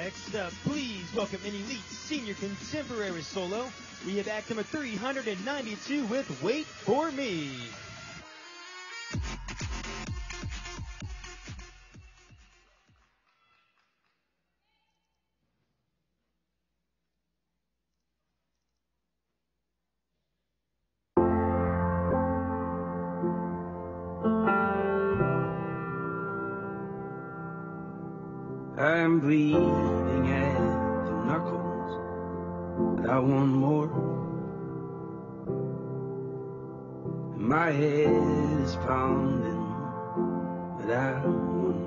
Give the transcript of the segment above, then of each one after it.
Next up, please welcome an elite senior contemporary solo. We have act number 392 with Wait For Me. I'm bleeding at the knuckles, but I want more. And my head is pounding, but I want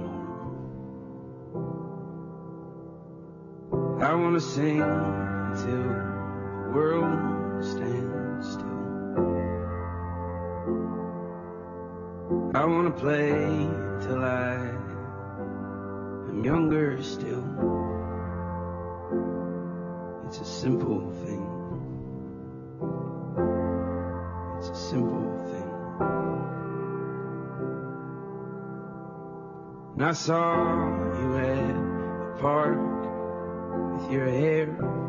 more. I want to sing until the world stands still. I want to play till I'm younger still. It's a simple thing. It's a simple thing. And I saw you at the park with your hair.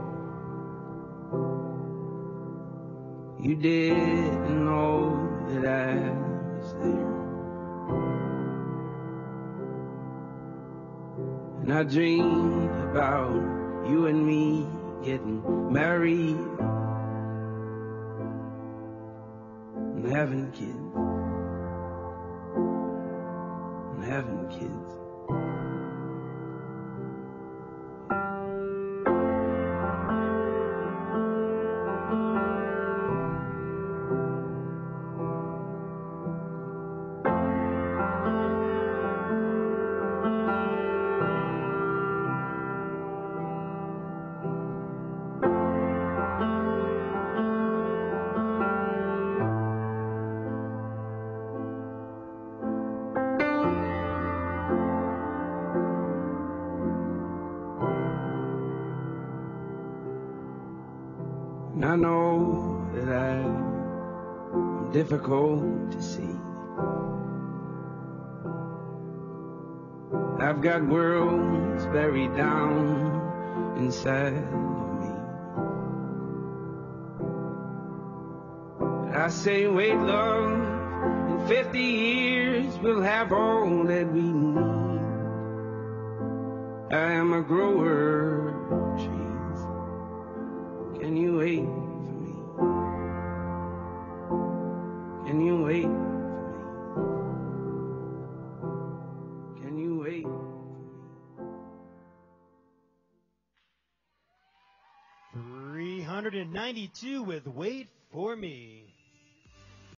You didn't know that I was there. And I dreamed about you and me getting married and having kids. And having kids. And I know that I'm difficult to see. I've got worlds buried down inside of me. But I say, wait, love, in 50 years we'll have all that we need. I am a grower of trees. Can you wait for me? Can you wait for me? Can you wait for me? 392 with Wait For Me.